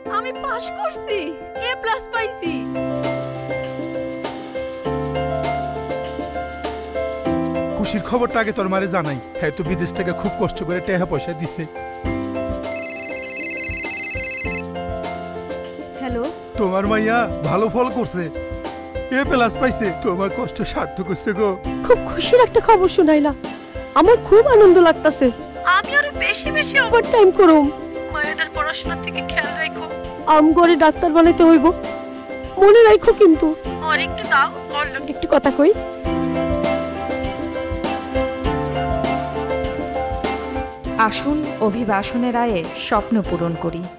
আমি পাস করছি, এ প্লাস পাইছি। খুশির খবরটা আগে তোর মারে জানাই। হ্যাঁ, তো বিদেশ থেকে খুব কষ্ট করে টাকা পয়সা দিছে। হ্যালো, তোমার মাইয়া ভালো ফল করছে, এ প্লাস পাইছে। তোমার কষ্ট সার্থক হচ্ছে গো। খুব খুশির একটা খবর শোনাইলা, আমার খুব আনন্দ লাগতাছে। আমি আরো বেশি বেশি ওভার টাইম করুম। মায়ের পড়াশোনার থেকে খেয়াল রাখো। আমগরে ডাক্তার বানাইতে হইব, মনে রাখো কিন্তু। আর একটু দাও, অন্য একটু কথা কই। আসুন অভিবাসনের রায়ে স্বপ্ন পূরণ করি।